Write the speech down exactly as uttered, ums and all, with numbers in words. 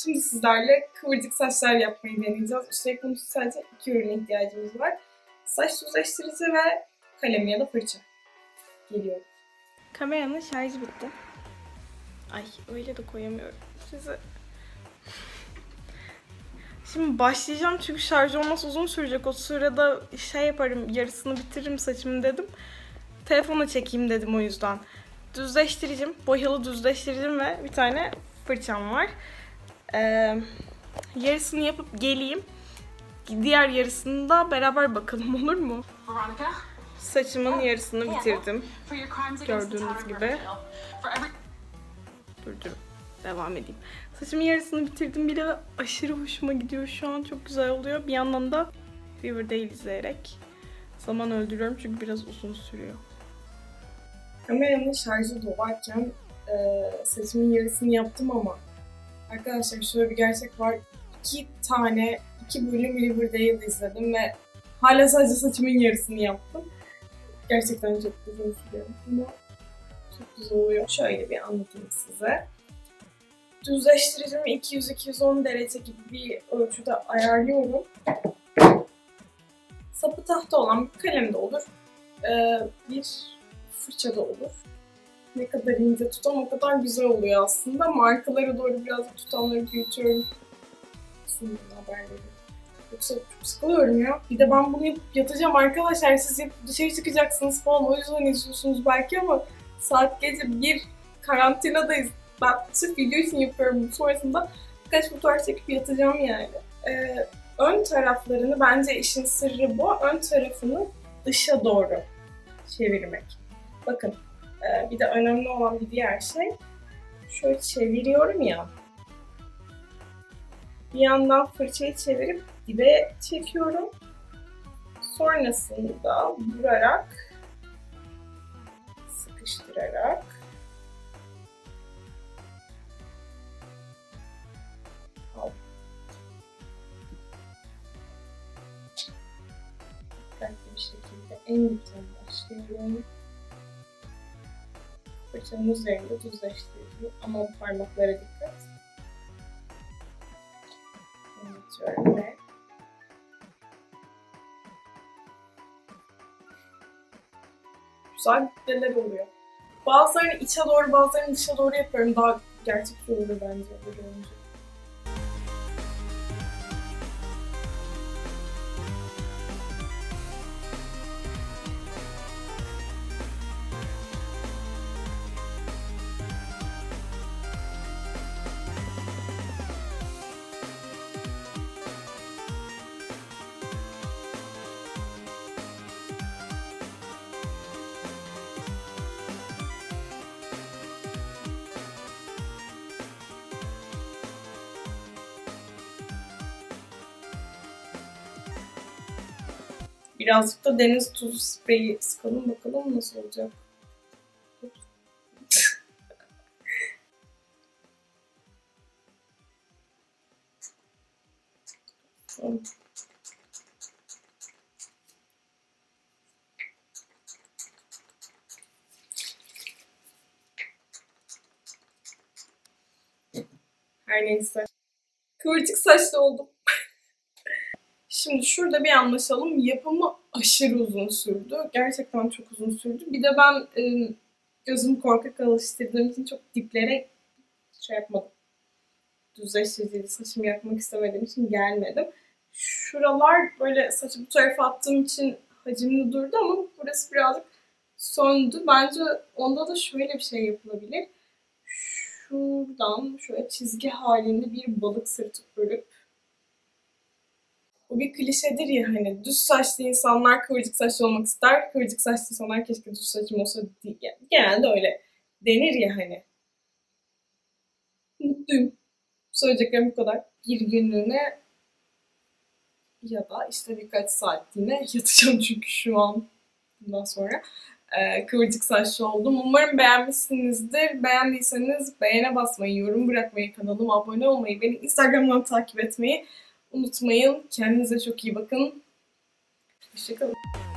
Şimdi sizlerle kıvırcık saçlar yapmayı deneyeceğiz. Üstelik bunun için sadece iki ürüne ihtiyacımız var. Saç düzleştirici ve kalem ya da fırça. Geliyor. Kameranın şarjı bitti. Ay öyle de koyamıyorum size. Şimdi başlayacağım çünkü şarj olması uzun sürecek. O sırada şey yaparım, yarısını bitiririm saçımı dedim. Telefona çekeyim dedim o yüzden. Düzleştiricim, boyalı düzleştiricim ve bir tane fırçam var. Ee, yarısını yapıp geleyim. Diğer yarısını da beraber bakalım, olur mu? Saçımın yarısını bitirdim. Gördüğünüz gibi. Dur dur. Devam edeyim. Saçımın yarısını bitirdim bile ve aşırı hoşuma gidiyor şu an. Çok güzel oluyor. Bir yandan da Riverdale izleyerek zaman öldürüyorum çünkü biraz uzun sürüyor. Kameranın şarjı dolarken e, saçımın yarısını yaptım ama arkadaşlar şöyle bir gerçek var. İki tane, iki bölüm Riverdale izledim ve hala sadece saçımın yarısını yaptım. Gerçekten çok uzun sürüyor ama çok güzel oluyor. Şöyle bir anlatayım size. Düzleştiricimi iki yüz iki yüz on derece gibi bir ölçüde ayarlıyorum. Sapı tahta olan bir kalem de olur. Ee, bir fırça da olur. Ne kadar ince tutam o kadar güzel oluyor aslında. Markalara doğru biraz tutamları büyütüyorum. Aslında haberleri. Yoksa çok sıkılıyorum ya. Bir de ben bunu yapıp yatacağım arkadaşlar. Siz yapıp dışarı çıkacaksınız falan. O yüzden izliyorsunuz belki ama saat gece bir, karantinadayız. Ben sırf video için yapıyorum. Sonrasında birkaç fotoğraf çekip yatacağım yani. Ee, ön taraflarını, bence işin sırrı bu. Ön tarafını dışa doğru çevirmek. Bakın e, bir de önemli olan bir diğer şey. Şöyle çeviriyorum ya. Bir yandan fırçayı çevirip dibe çekiyorum. Sonrasında vurarak, sıkıştırarak al. Dikkatli bir şekilde en dipten başlıyorum. Fırçanın üzerinde düzleştiriyorum ama parmaklara dikkat. Unutuyorum ve güzel kitleler oluyor. Bazılarını içe doğru, bazılarını dışa doğru yapıyorum. Daha gerçekçi olur bence böyle olunca. Birazcık da deniz tuzu spreyi sıkalım bakalım nasıl olacak. Her neyse. Kıvırcık saçlı oldum. Şimdi şurada bir anlaşalım. Yapımı aşırı uzun sürdü. Gerçekten çok uzun sürdü. Bir de ben e, gözümü korkak alıştırdığım için çok diplere şey yapmadım. Düzleştiriciydi. Saçımı yakmak istemediğim için gelmedim. Şuralar böyle saçı bu tarafa attığım için hacimli durdu ama burası birazcık söndü. Bence onda da şöyle bir şey yapılabilir. Şuradan şöyle çizgi halinde bir balık sırtı örüp, bu bir klişedir ya hani düz saçlı insanlar kıvırcık saçlı olmak ister, kıvırcık saçlı insanlar keşke düz saçım olsa diye. Yani genelde öyle denir ya hani. Mutluyum. Söyleyeceklerim bu kadar. Bir günlüğüne ya da işte birkaç saatliğine yatacağım çünkü şu an bundan sonra e, kıvırcık saçlı oldum. Umarım beğenmişsinizdir. Beğendiyseniz beğene basmayı, yorum bırakmayı, kanalıma abone olmayı, beni Instagram'dan takip etmeyi unutmayın. Kendinize çok iyi bakın. Hoşçakalın.